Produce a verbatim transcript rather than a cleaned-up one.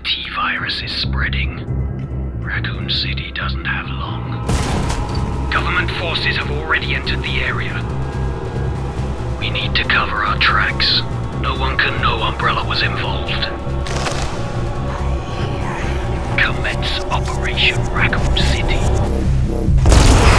T-virus is spreading. Raccoon City doesn't have long. Government forces have already entered the area. We need to cover our tracks. No one can know Umbrella was involved. Commence Operation Raccoon City.